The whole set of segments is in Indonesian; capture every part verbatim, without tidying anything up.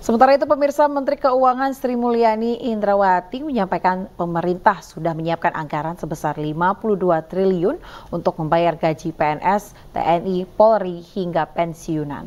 Sementara itu, pemirsa, Menteri Keuangan Sri Mulyani Indrawati menyampaikan pemerintah sudah menyiapkan anggaran sebesar lima puluh dua triliun untuk membayar gaji P N S, T N I, Polri hingga pensiunan.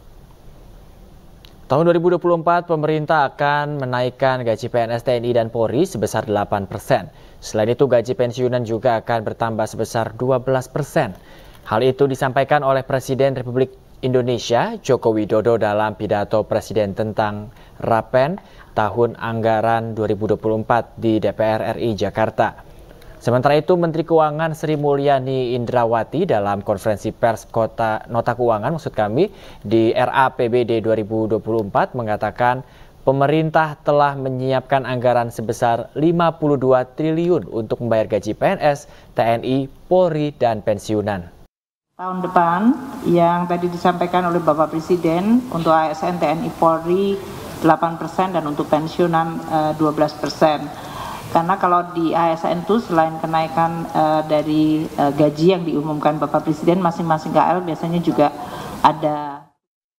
Tahun dua ribu dua puluh empat, pemerintah akan menaikkan gaji P N S, T N I, dan Polri sebesar delapan persen. Selain itu, gaji pensiunan juga akan bertambah sebesar dua belas persen. Hal itu disampaikan oleh Presiden Republik Indonesia Joko Widodo dalam pidato Presiden tentang Rapen tahun anggaran dua ribu dua puluh empat di D P R R I Jakarta. Sementara itu, Menteri Keuangan Sri Mulyani Indrawati dalam konferensi pers Kota Nota Keuangan maksud kami di R A P B D dua ribu dua puluh empat mengatakan pemerintah telah menyiapkan anggaran sebesar lima puluh dua triliun untuk membayar gaji P N S, T N I, Polri, dan pensiunan. Tahun depan yang tadi disampaikan oleh Bapak Presiden untuk A S N, T N I, Polri delapan persen dan untuk pensiunan uh, dua belas persen. Karena kalau di A S N itu selain kenaikan uh, dari uh, gaji yang diumumkan Bapak Presiden, masing-masing K L biasanya juga ada.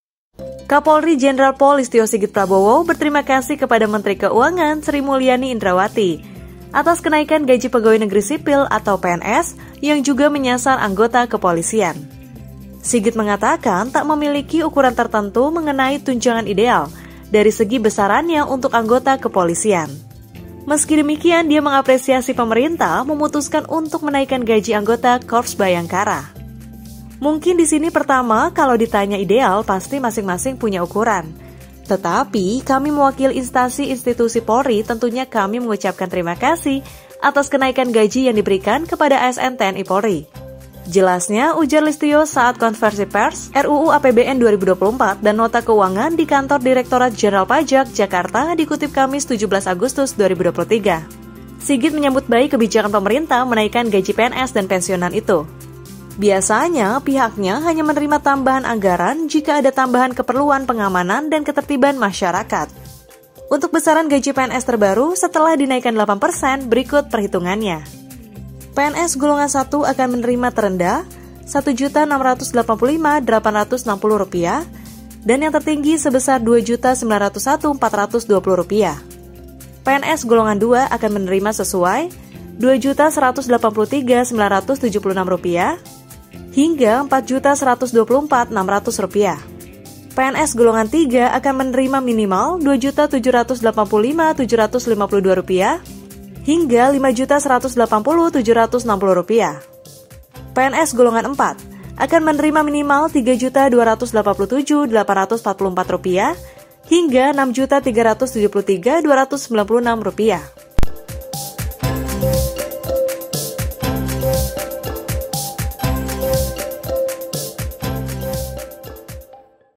Kapolri Jenderal Pol Listio Sigit Prabowo berterima kasih kepada Menteri Keuangan Sri Mulyani Indrawati atas kenaikan gaji pegawai negeri sipil atau P N S yang juga menyasar anggota kepolisian. Sigit mengatakan tak memiliki ukuran tertentu mengenai tunjangan ideal dari segi besarannya untuk anggota kepolisian. Meski demikian, dia mengapresiasi pemerintah memutuskan untuk menaikkan gaji anggota Korps Bayangkara. Mungkin di sini pertama, kalau ditanya ideal, pasti masing-masing punya ukuran. Tetapi kami mewakili instansi institusi Polri, tentunya kami mengucapkan terima kasih atas kenaikan gaji yang diberikan kepada A S N T N I Polri. Jelasnya, ujar Listio saat konversi pers R U U A P B N dua ribu dua puluh empat dan Nota Keuangan di kantor Direktorat Jenderal Pajak Jakarta dikutip Kamis tujuh belas Agustus dua ribu dua puluh tiga. Sigit menyambut baik kebijakan pemerintah menaikkan gaji P N S dan pensiunan itu. Biasanya, pihaknya hanya menerima tambahan anggaran jika ada tambahan keperluan pengamanan dan ketertiban masyarakat. Untuk besaran gaji P N S terbaru setelah dinaikkan delapan persen, berikut perhitungannya. P N S golongan satu akan menerima terendah satu juta enam ratus delapan puluh lima ribu delapan ratus enam puluh rupiah dan yang tertinggi sebesar dua juta sembilan ratus satu ribu empat ratus dua puluh rupiah. P N S golongan dua akan menerima sesuai dua juta seratus delapan puluh tiga ribu sembilan ratus tujuh puluh enam rupiah hingga empat juta seratus dua puluh empat ribu enam ratus rupiah. P N S golongan tiga akan menerima minimal dua juta tujuh ratus delapan puluh lima ribu tujuh ratus lima puluh dua rupiah hingga lima juta seratus delapan puluh ribu tujuh ratus enam puluh rupiah. P N S golongan empat akan menerima minimal tiga juta dua ratus delapan puluh tujuh ribu delapan ratus empat puluh empat rupiah hingga enam juta tiga ratus tujuh puluh tiga ribu dua ratus sembilan puluh enam rupiah.